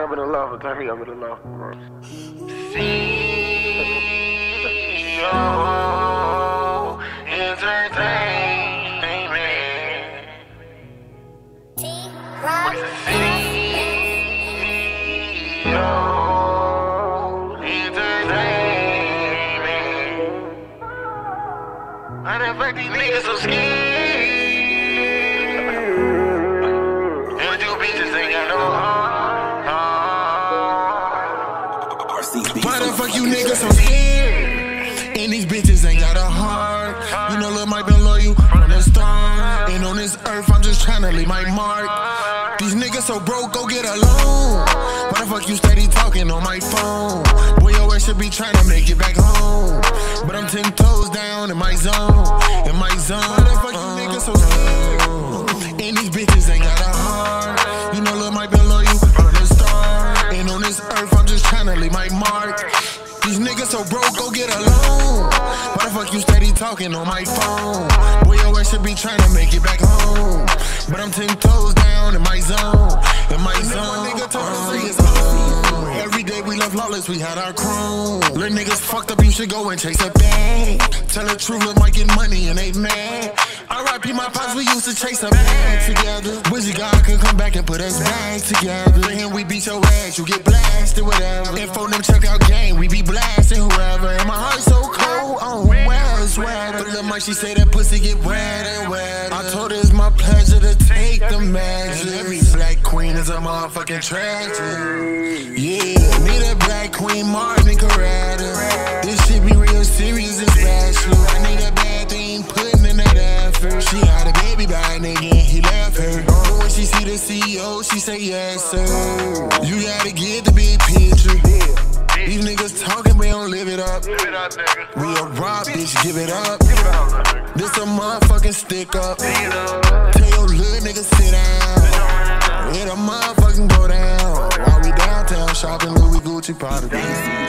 up in the loft. Turn me up in the loft. CEO Entertainment. CEO Entertainment. Why the fuck these niggas so scared? Why the fuck you niggas so scared? And these bitches ain't got a heart. You know Lil Mike been loyal from the start. And on this earth I'm just tryna leave my mark. These niggas so broke, go get a loan. Why the fuck you steady talking on my phone? Boy, your ass should be tryna make it back home. But I'm 10 toes down in my zone. In my zone. Why the fuck you niggas so scared? And these bitches ain't got a heart. You know Lil Mike been loyal from the start. And on this earth I'm just tryna leave my mark. These niggas so broke, go get a loan. Why the fuck you steady talking on my phone? Boy, your ass should be trying to make it back home. But I'm 10 toes down in my zone. In my zone. Nigga told us every day we left lawless, we had our chrome. Little niggas fucked up, you should go and chase a bag. Tell the truth, Lil Mike get money and they mad. R.I.P. my pops, we used to chase a bag together. Wizzy God could come back and put us back together. For him, we beat your ass, you get blasted, whatever. And for them check out game, we be blasting whoever. And my heart so cold, oh, wear a sweater. But Lil Mike, she say that pussy get wetter and wetter. I told her it's my pleasure to take the measure. Every black queen is a motherfucking tragedy. Yeah, need a black queen, Martin Coretta. This shit be real serious and special. I need a bad thing putting in that effort. She had a baby by a nigga and he left her. But when she see the CEO, she say yes sir. You gotta get the big picture. These niggas talking, we don't live it up. We a rock, bitch, give it up. This a motherfucking stick up. Tell your little nigga sit down. Let a motherfucking go down. While we downtown shopping, Louis Gucci Prada.